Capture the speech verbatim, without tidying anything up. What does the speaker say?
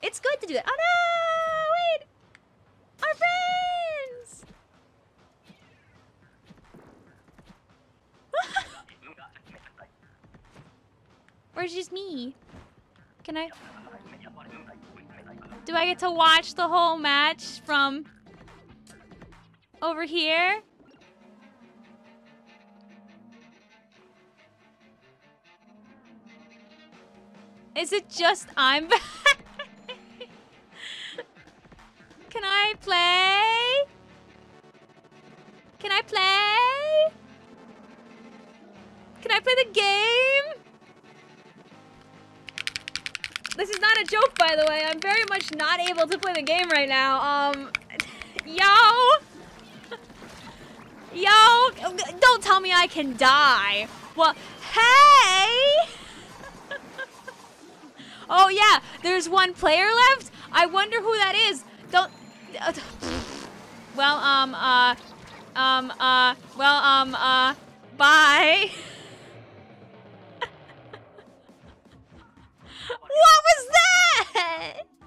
it's good to do that. Oh no! Wait! Our friends! Or it's just me? Can I? Do I get to watch the whole match from over here? Is it just I'm back? Can I play? Can I play? Can I play the game? This is not a joke, by the way. I'm very much not able to play the game right now. Um, yo! Yo! Don't tell me I can die. Well, hey! Oh yeah, there's one player left? I wonder who that is. Don't... Uh, well, um, uh... Um, uh... Well, um, uh... Bye. What was that?